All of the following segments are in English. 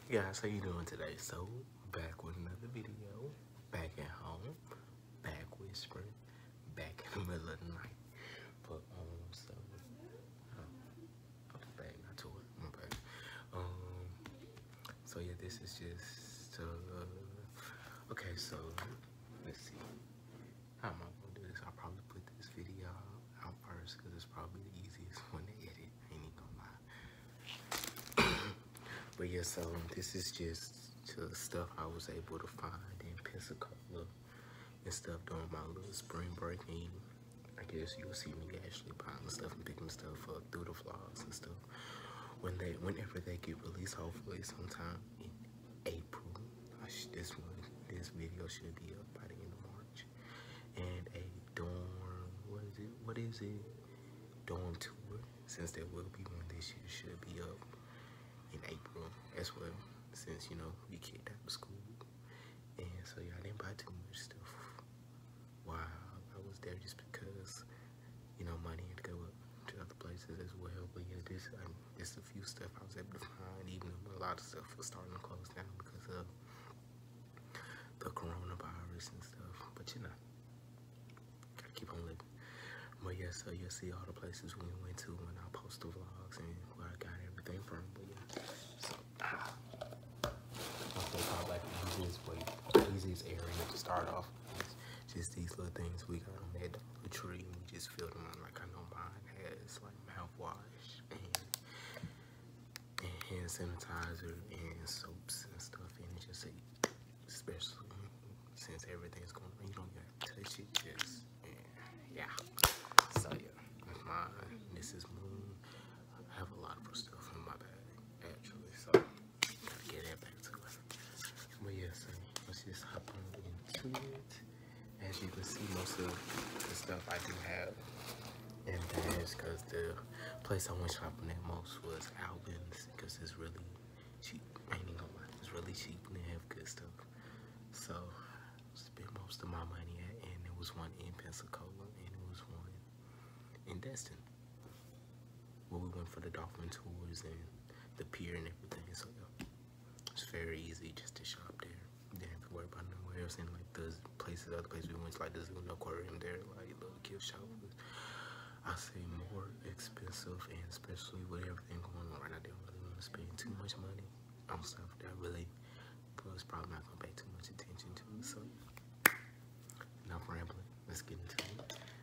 Hey guys, how you doing today? So, back with another video, back at home, back whispering, back in the middle of the night. But, I'm back, not to it, my bad. So yeah, this is just, okay, so, let's see, how am I gonna do this? I'll probably put this video out first, because it's probably the easiest one to edit, ain't even gonna lie. But yeah, so this is just stuff I was able to find in Pensacola and stuff during my little spring break. And I guess you'll see me actually buying stuff and picking stuff up through the vlogs and stuff whenever they get released. Hopefully sometime in April. This video should be up by the end of March. And a dorm, what is it? Dorm tour, since there will be one this year, should be up in April as well, since, you know, we kicked out of school. And so yeah, I didn't buy too much stuff while I was there, just because, you know, money had to go up to other places as well. But yeah, this a few stuff I was able to find, even though a lot of stuff was starting to close down because of the coronavirus and stuff. But you know, gotta keep on living. But yeah, so you'll see all the places we went to when I post the vlogs and where I got everything from. But yeah, so I think probably like the easiest area to start off is just these little things we got on that Dollar Tree, and we just filled them on. Like, I know mine has like mouthwash and hand sanitizer and soaps and stuff, and it just say, especially since everything's going on, you don't gotta touch it, just yeah. So yeah, that's mine. This is Moon. I have a lot of stuff in my bag actually, so gotta get that back to it. But yeah, so let's just hop on into it. As you can see, most of the stuff I do have in bags, because the place I went shopping at most was Albans, because it's really cheap. Ain't even gonna lie, it's really cheap and they have good stuff. So spent most of my money at, and there was one in Pensacola and it was one in Destin, where we went for the dolphin tours and the pier and everything. So yeah, it's very easy just to shop there. Didn't have to worry about nowhere else. And like the other places we went to, like the zoo and aquarium, there, like little gift shop was, I say, more expensive, and especially with everything going on right now, they don't really want to spend too much money on stuff that really was probably not gonna pay too much attention to. So enough rambling, let's get into it.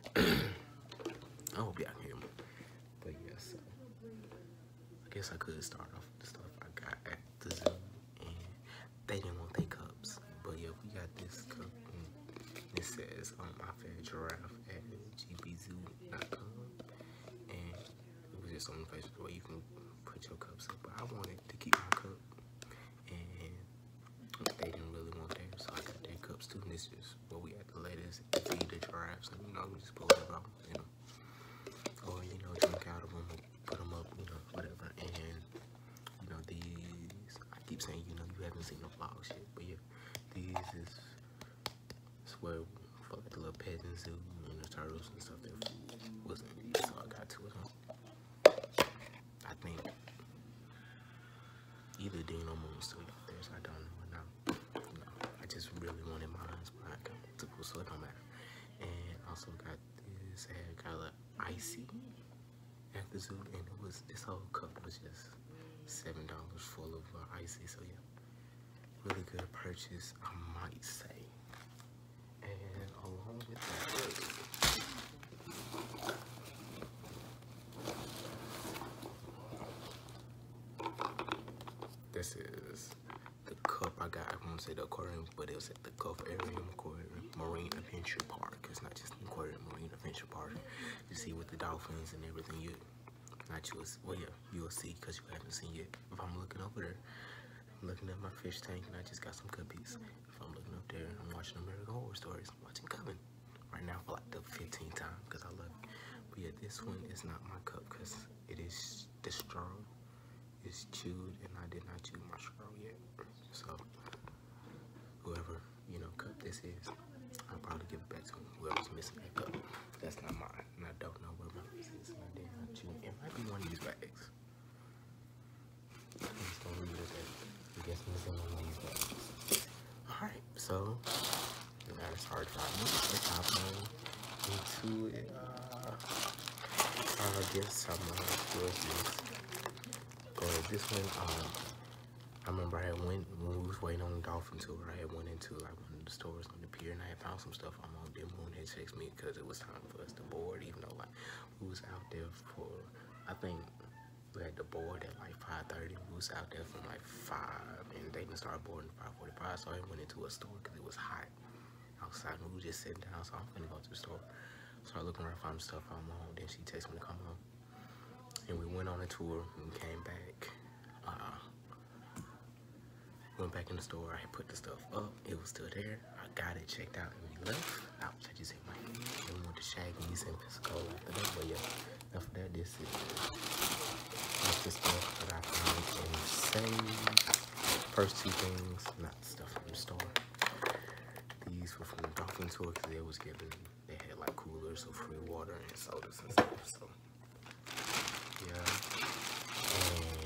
I hope y'all hear me. But yeah, so I guess I could start off with the stuff I got at the zoo, and they didn't want their cups. But yeah, we got this cup, and it says my favorite giraffe at gbzoo.com, and it was just on the place where you can put your cups up. But I wanted to keep my cup, and they didn't really want theirs, so I got their cups too. And this is what we had to let us feed the giraffes, and you know, we just pull it out, you know, or you know, drink out of them, put them up, you know, whatever. And you know, these, I keep saying, you know, you haven't seen the vlogs yet, but yeah, these is where for like the little petting zoo and the turtles and stuff that wasn't in these, so I got two of them. I think either Dean or Moon still got theirs, I don't know. Now, you know, I just really wanted mine, but I got multiple, so it don't matter. And also got this, had got a icy at the zoo, and it was, this whole cup was just $7 full of icy. So yeah, really good purchase, I might say. And along with that, this is the cup I got. I won't say the aquarium, but it was at the Gulf Aquarium Marine Adventure Park. It's not just an aquarium, Marine Adventure Park. You see with the dolphins and everything, well yeah, you'll see, because you haven't seen yet. If I'm looking over there, I'm looking at my fish tank, and I just got some cuppies. If I'm looking up there, I'm watching American Horror Stories. I'm watching Coven right now for like the 15th time, because I love it. But yeah, this one is not my cup, because it is, the straw is chewed, and I did not chew my straw yet. So whoever, you know, cup this is, I'll probably give it back to whoever's missing that cup. That's not mine, and I don't know where mine is, and I did not chew. It might be one of these bags. I'm just gonna leave it at that. Christmas and one of these days. Alright, so I gotta start diving into it. I guess I'm but this one, I remember I had went when we was waiting on the dolphin tour. I had went into like one of the stores on the pier and I had found some stuff on my demo and had texted me because it was time for us to board, even though like we was out there for, I think we had to board at like 5:30. We was out there from like 5 and they didn't start boarding at 5:45, so I went into a store because it was hot outside and we were just sitting down, so I'm gonna go to the store. Started looking around, found stuff on my own, then she texted me to come home. And we went on a tour and came back. Went back in the store, I had put the stuff up, it was still there. I got it checked out and we left. Ouch, I just hit my head. Then we went to Shaggy's in Pensacola after that, but yeah, after that, this is the stuff that I found and saved. First two things, not stuff from the store. These were from the dolphin tour because they had like coolers of free water and sodas and stuff, so yeah. And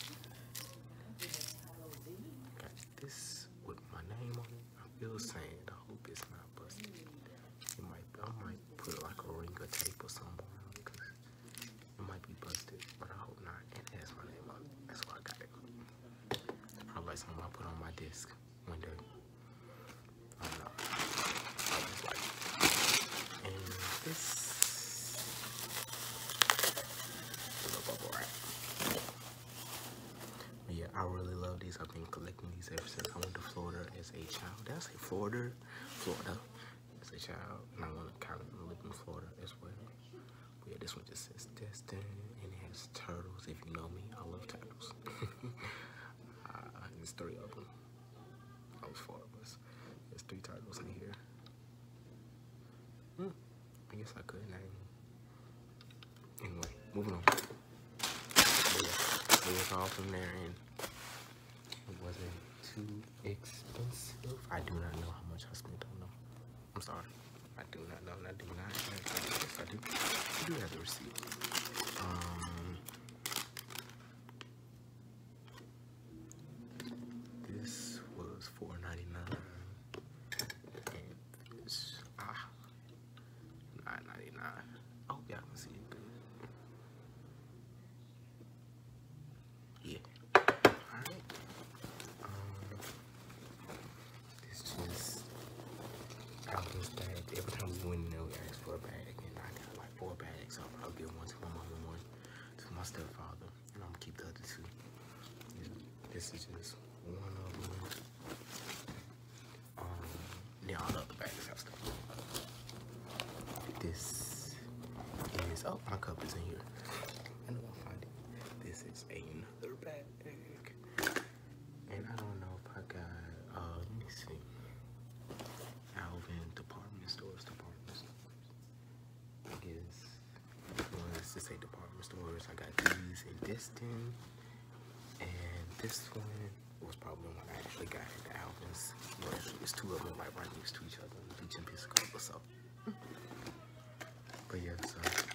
got this with my name on it. I feel sand. I hope it's not busted. I might put like a ring of tape or something on it because it might be busted, but I hope not. And it has my name on it. That's why I got it. It's probably like something I put on my desk one day. I don't know. I was like, and this little bubble wrap. But yeah, I really love these. I've been collecting these ever since I went to Florida as a child. Did I say Florida? Florida as a child, and I want to kind of live in Florida as well. But yeah, this one just says Destin, and it has turtles. If you know me, I love turtles. There's 3 of them. I was 4 of us. There's 3 turtles in here. I guess I could name them. Anyway, moving on. It was all from there, and it wasn't too expensive. I do not know how much I spent on them. I'm sorry. I do not know. I do not. Yes, I do. I do have the receipt. This was $4.99, and this $9.99. I hope y'all can see it good. Yeah. Alright. This just Alvin's bag. Every time we went in there, we asked for a bag, and I got like 4 bags. So I'll give one to my mom and one to my stepfather, and I'm gonna keep the other 2. Yeah. This is just one of them. Yeah, all the other bags have stuff. This is, oh, my cup is in here. I know I'll find it. This is another bag. And I don't know if I got, let me see. Alvin department stores. I guess, well, let's just say department stores. I got these in Destin. And this one was probably the one I actually got at Alvin's. Well, actually, it's 2 of them like right next to each other in the beach in Pensacola, so. But yeah, so,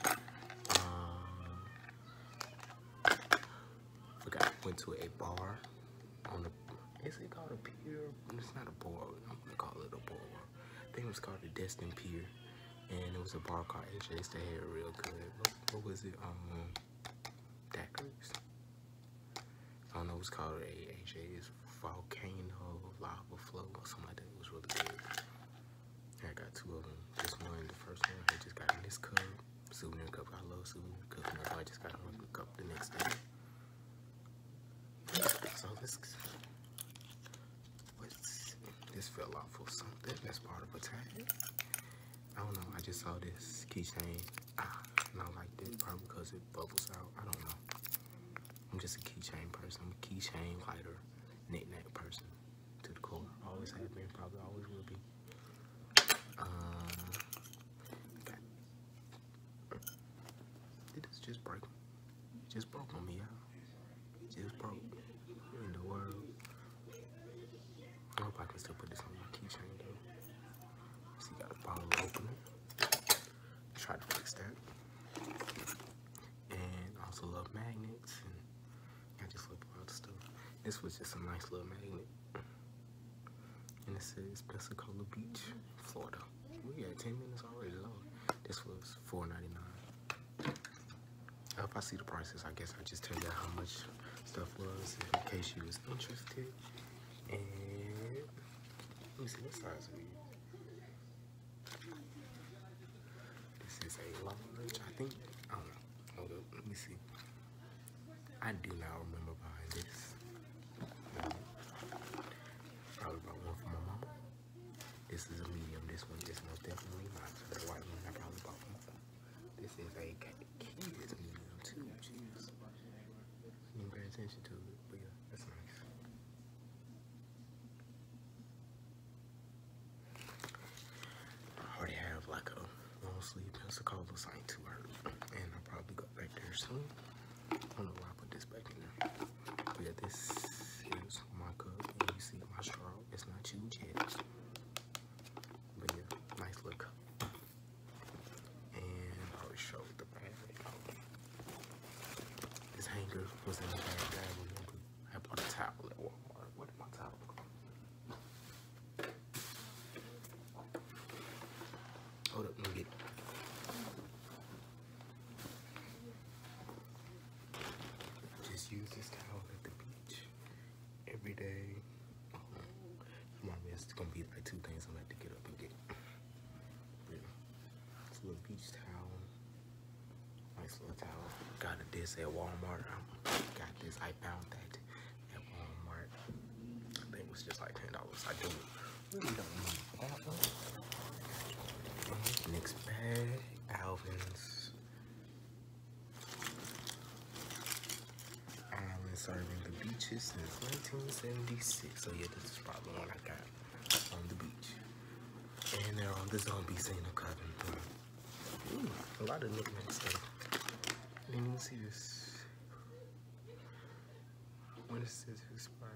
forgot, went to a bar on the, is it called a pier? It's not a bar, I'm gonna call it a bar. I think it was called the Destin Pier, and it was a bar called AJ's. They had real good, what was it, daiquiris? I don't know, it was called AJ's Volcano Lava Flow or something like that. It was really good. I got 2 of them. This one, the first one, I just got in this cup, souvenir cup. I love souvenir cups. I just got a regular cup the next day. So this fell off or something. That's part of a tag. I don't know. I just saw this keychain. And I liked it probably because it bubbles out. I don't know. I'm just a keychain person. I'm a keychain, lighter, knick-knack person to the core. Always have been, probably always will be. Did this just break? It just broke on me, y'all. It just broke. In the world. I hope I can still put this on my keychain though. So you got a bottle opener. Try to fix that. And also love magnets, and I just love a lot of stuff. This was just a nice little magnet. And it says Pensacola Beach, Florida. We got 10 minutes already, Lord. This was $4.99. If I see the prices, I guess I'll just tell you how much stuff was in case you was interested. And let me see what size it is. This is a large, I think. I don't know. Hold up, let me see. I do not remember buying this. Probably bought one for my mama. This is a medium. This one is most definitely not. So the white one I probably bought for myself. This is a kid's medium too. Jeez. Didn't pay attention to it, but yeah, that's nice. I already have like a long sleeve Pensacola, so I ain't too hurt. And I'll probably go back there soon. I don't know why I put this back in there. But yeah, this is my cup, and you see my straw. It's not huge yet. But yeah, nice little cup. And I already showed the bag. This hanger was in the bag that I remember. I bought a towel at Walmart. What did my towel go? Hold up, let me get it. Just use this towel at the beach every day. It's gonna be like 2 things I'm gonna have to get up and get. Yeah. It's a little beach towel. Nice little towel. Got this at Walmart. Got this. I found that at Walmart. I think it was just like $10. I do really don't need that one. Next bag, Alvin's. Alvin serving the beaches since 1976. So yeah, this is probably the one I got on the beach. And they're on the zombie scene of Coven. Ooh, a lot of knickknack stuff. I didn't even see this. When does this expire?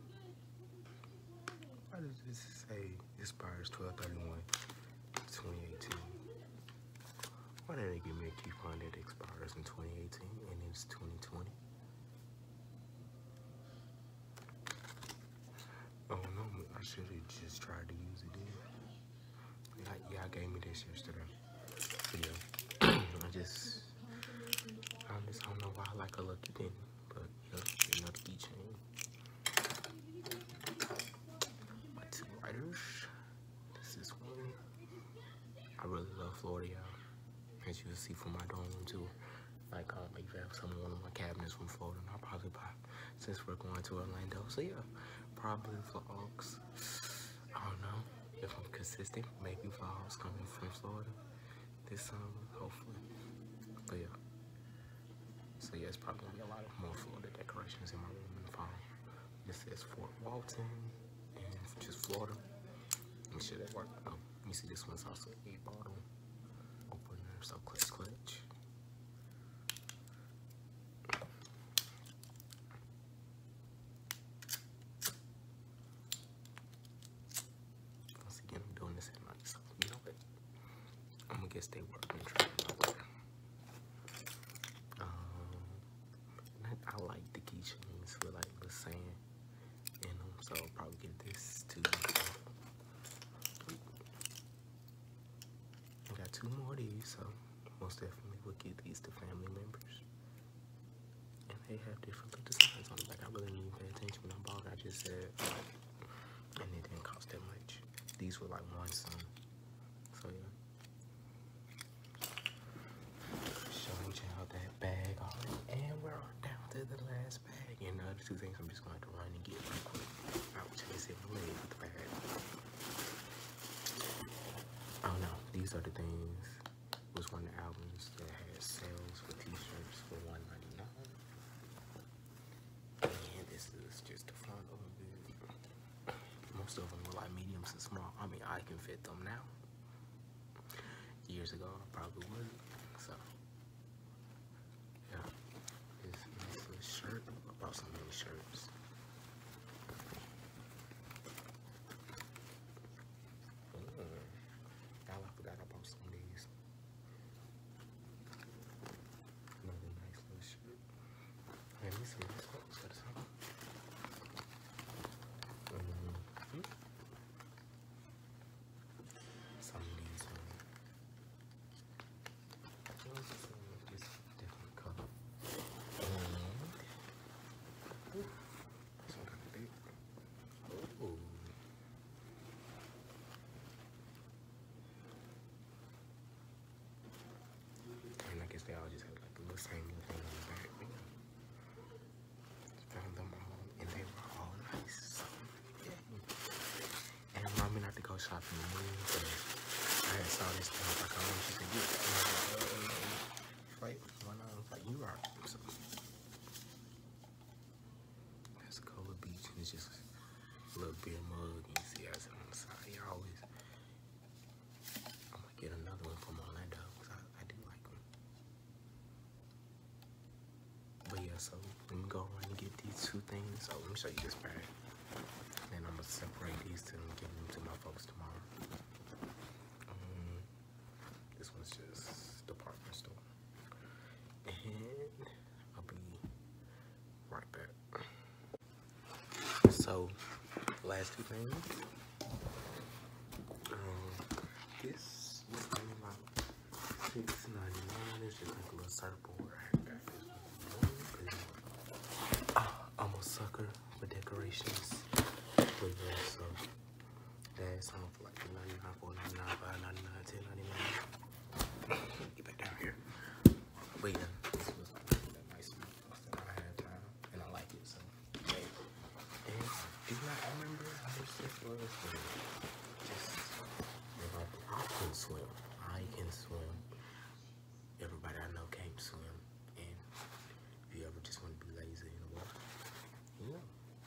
Why does this say expires 12/31/2018? Why did they give me a coupon that expires in 2018 and it's 2020? Oh no, I should have just tried to use it then. Y'all gave me this yesterday. But yeah, I just don't know why I like a lucky penny, but yeah, another keychain. My 2 writers. This is one. I really love Florida, y'all. As you can see from my dorm room too. Like, if you have one of my cabinets from Florida, and I'll probably buy since we're going to Orlando. So yeah, probably vlogs. I don't know if I'm consistent. Maybe vlogs coming from Florida this summer, hopefully. But yeah. So yeah, it's probably gonna be a lot of more Florida decorations in my room in the fall. This says Fort Walton and just Florida. Make sure that work. Oh, let me see, this one's also a bottle opener. So clutch. Once again, I'm doing this at night, so you know what? I'm gonna guess they work and try them out there. I like the keychains with like the sand in them, so I'll probably get this too. I got 2 more of these, so most definitely will get these to family members. And they have different designs on the back. I really didn't even pay attention when I bought it. I just said, and it didn't cost that much. These were like $1 some. So yeah. Showing y'all that bag already, and we're down to the last bag. And the other 2 things I'm just going to have to run and get real quick. Ouch, I just hit my leg with the bag. Oh no, these are the things. It was one of the albums that had sales for t-shirts for $1.99. And this is just the front of it. Most of them were like mediums and small. I mean, I can fit them now. Years ago, I probably wouldn't. So, yeah. This nice little shirt. I bought so many shirts. Y'all, I forgot I bought some of these. Another nice little shirt. Man, these some nice clothes for the summer. beer mug. You see I sit on the side. You always, I'm gonna get another one from Orlando because I do like them. But yeah, so let me go around and get these two things. So let me show you this bag. Then I'm gonna separate these two and give them to my folks tomorrow. This one's just department store. And I'll be right back. So, last two things. This was only like $6.99. It's just like a little surfboard. I'm a sucker for decorations. But yeah, so that's something for like $3.99, $4.99, $5.99, $10.99. Get back down here. But yeah, this was like a nice stuff that I had time, and I like it. So, hey. And do not remember how much this was, but just I can swim. I can swim. Everybody I know can't swim, and if you ever just want to be lazy in the water, yeah.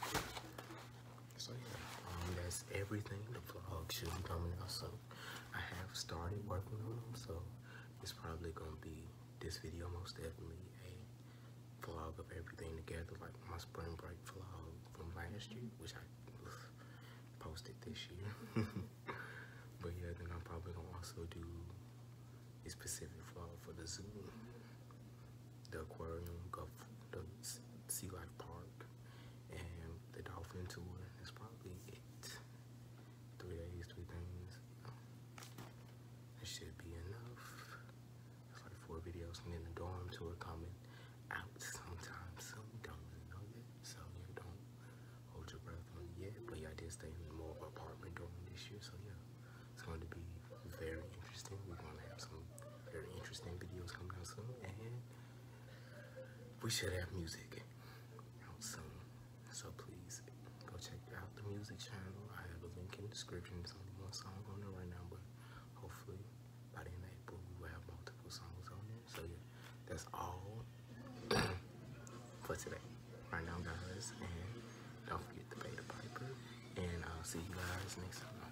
So yeah, that's everything. The vlog should be coming out soon. I have started working on them, so it's probably gonna be this video, most definitely a vlog of everything together, like my spring break vlog from last year, which I posted this year. But yeah, then I'm probably gonna also do a specific vlog for the zoo, the aquarium, the sea life park, and the dolphin tour. That's probably it. 3 days, 3 things. That should be enough. It's like 4 videos, and then the dorm tour coming out sometime soon. Don't really know yet, so yeah, don't hold your breath on it yet. But yeah, I did stay in more of an apartment dorm this year, so yeah, it's going to be very interesting. We're going to have some very interesting videos coming out soon, and we should have music out soon. So please go check out the music channel. I have a link in the description. There's only one song on there right now, but hopefully by the end of April we will have multiple songs on there. So yeah, that's all for today. Right now, guys, and don't forget to pay the piper. And I'll see you guys next time.